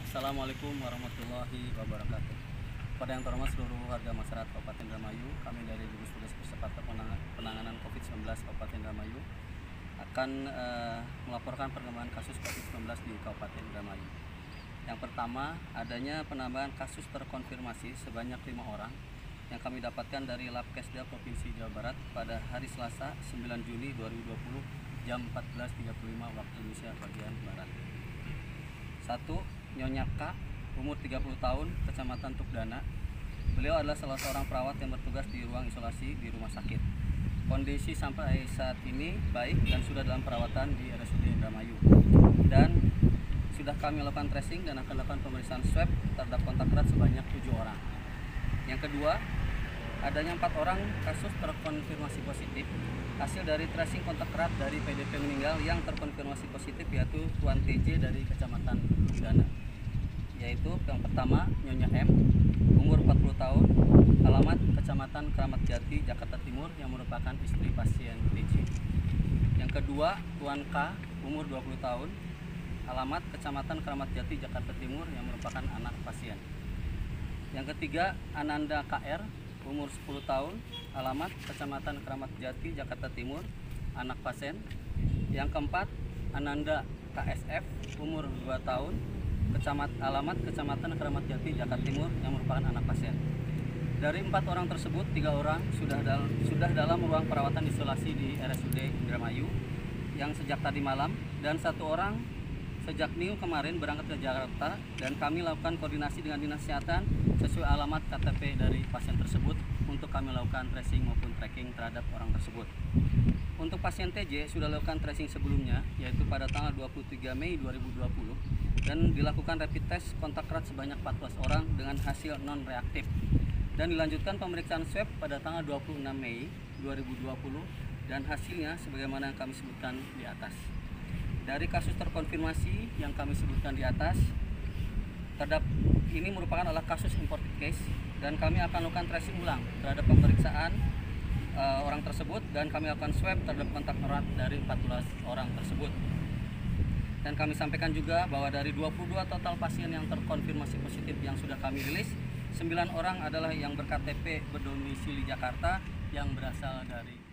Assalamualaikum warahmatullahi wabarakatuh. Pada yang terhormat seluruh warga masyarakat Kabupaten Indramayu, kami dari Gugus Tugas Percepatan Penanganan COVID-19 Kabupaten Indramayu akan melaporkan perkembangan kasus COVID-19 di Kabupaten Indramayu. Yang pertama, adanya penambahan kasus terkonfirmasi sebanyak 5 orang yang kami dapatkan dari Labkesda Provinsi Jawa Barat pada hari Selasa 9 Juni 2020 jam 14.35 waktu Indonesia bagian Barat. 1. Nyonya K, umur 30 tahun, Kecamatan Tukdana. Beliau adalah salah seorang perawat yang bertugas di ruang isolasi di rumah sakit. Kondisi sampai saat ini baik dan sudah dalam perawatan di RSUD Indramayu. Dan sudah kami lakukan tracing dan akan lakukan pemeriksaan swab terhadap kontak erat sebanyak 7 orang. Yang kedua, adanya 4 orang kasus terkonfirmasi positif hasil dari tracing kontak erat dari PDP meninggal yang terkonfirmasi positif, yaitu Tuan TJ dari Kecamatan Tukdana, yaitu yang pertama Nyonya M, umur 40 tahun, alamat Kecamatan Kramat Jati, Jakarta Timur, yang merupakan istri pasien TJ. Yang kedua Tuan K, umur 20 tahun, alamat Kecamatan Kramat Jati, Jakarta Timur, yang merupakan anak pasien. Yang ketiga Ananda KR, umur 10 tahun, alamat Kecamatan Kramat Jati, Jakarta Timur, anak pasien. Yang keempat Ananda KSF, umur 2 tahun, alamat Kecamatan Kramat Jati, Jakarta Timur, yang merupakan anak pasien. Dari 4 orang tersebut, 3 orang sudah dalam ruang perawatan isolasi di RSUD Indramayu yang sejak tadi malam, dan 1 orang sejak Minggu kemarin berangkat ke Jakarta, dan kami lakukan koordinasi dengan Dinas Kesehatan sesuai alamat KTP dari pasien tersebut untuk kami lakukan tracing maupun tracking terhadap orang tersebut. Untuk pasien TJ sudah lakukan tracing sebelumnya, yaitu pada tanggal 23 Mei 2020, dan dilakukan rapid test kontak erat sebanyak 14 orang dengan hasil non-reaktif, dan dilanjutkan pemeriksaan swab pada tanggal 26 Mei 2020 dan hasilnya sebagaimana yang kami sebutkan di atas. Dari kasus terkonfirmasi yang kami sebutkan di atas, terhadap ini merupakan adalah kasus imported case, dan kami akan lakukan tracing ulang terhadap pemeriksaan orang tersebut, dan kami akan swab terhadap kontak erat dari 14 orang tersebut. Dan kami sampaikan juga bahwa dari 22 total pasien yang terkonfirmasi positif yang sudah kami rilis, 9 orang adalah yang berKTP berdomisili Jakarta yang berasal dari